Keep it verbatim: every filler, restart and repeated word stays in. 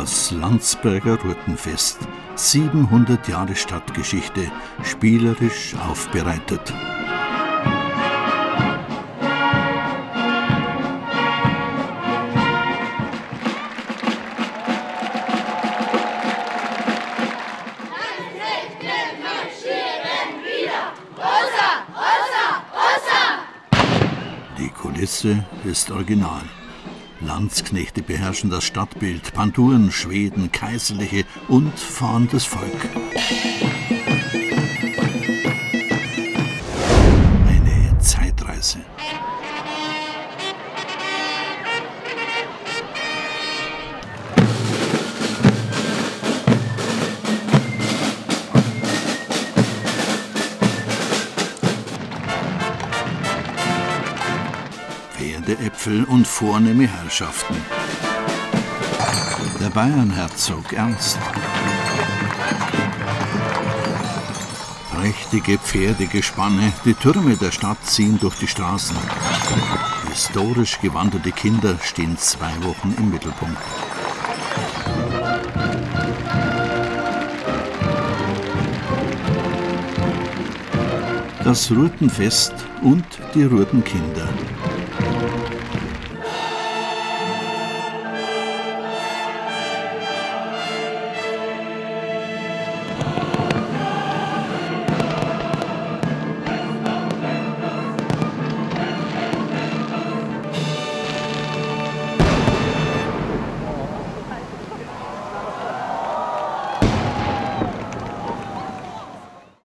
Das Landsberger Rurtenfest. siebenhundert Jahre Stadtgeschichte, spielerisch aufbereitet. Die Kulisse ist original. Landsknechte beherrschen das Stadtbild, Panturen, Schweden, Kaiserliche und fahrendes Volk. Eine Zeitreise. Pferdeäpfel und vornehme Herrschaften. Der Bayernherzog Ernst. Prächtige Pferdegespanne, die Türme der Stadt ziehen durch die Straßen. Historisch gewanderte Kinder stehen zwei Wochen im Mittelpunkt. Das Rurtenfest und die Rurtenkinder.